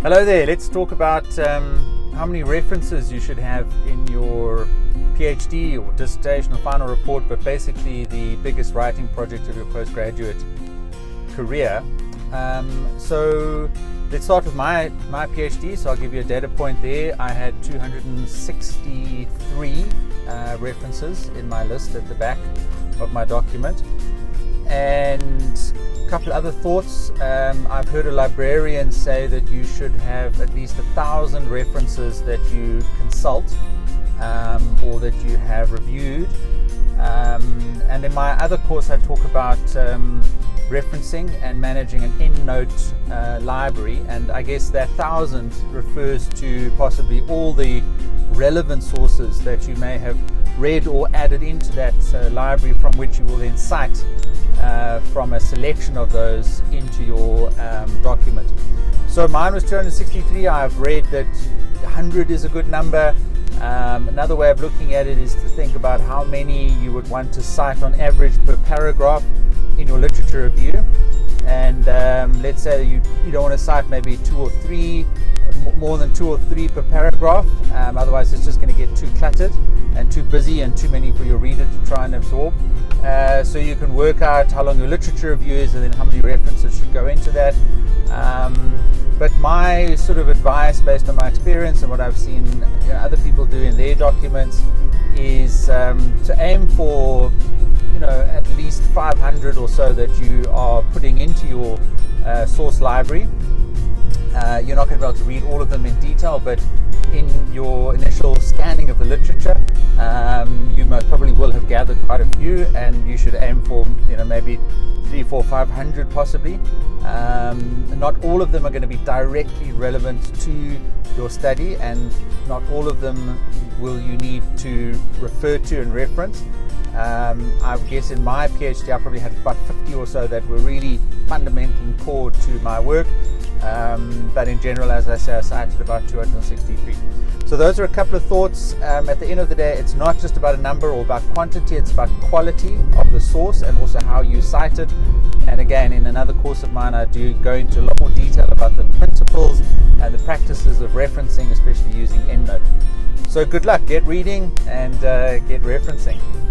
Hello there, let's talk about how many references you should have in your PhD or dissertation or final report, but basically the biggest writing project of your postgraduate career. So let's start with my PhD. So I'll give you a data point there. I had 263 references in my list at the back of my document. And a couple other thoughts. I've heard a librarian say that you should have at least 1,000 references that you consult or that you have reviewed. And in my other course I talk about referencing and managing an EndNote library, and I guess that 1,000 refers to possibly all the relevant sources that you may have read or added into that library, from which you will then cite from a selection of those into your document. So mine was 263. I've read that 100 is a good number. Another way of looking at it is to think about how many you would want to cite on average per paragraph in your literature review. And let's say you don't want to cite maybe more than two or three per paragraph, otherwise it's just going to get too cluttered and too busy and too many for your reader to try and absorb. So you can work out how long your literature review is and then how many references should go into that. But my sort of advice, based on my experience and what I've seen other people do in their documents, is to aim for at least 500 or so that you are putting into your source library. You're not going to be able to read all of them in detail, but in your initial scanning of the literature, you most probably will have gathered quite a few, and you should aim for maybe 300, 400, 500 possibly. Not all of them are going to be directly relevant to your study, and not all of them will you need to refer to and reference. I guess in my PhD I probably had about 50 or so that were really fundamental and core to my work, but in general, as I say, I cited about 263. So those are a couple of thoughts. At the end of the day, it's not just about a number or about quantity, it's about quality of the source and also how you cite it. And again, in another course of mine, I do go into a lot more detail about the principles and the practices of referencing, especially using EndNote. So good luck, get reading and get referencing.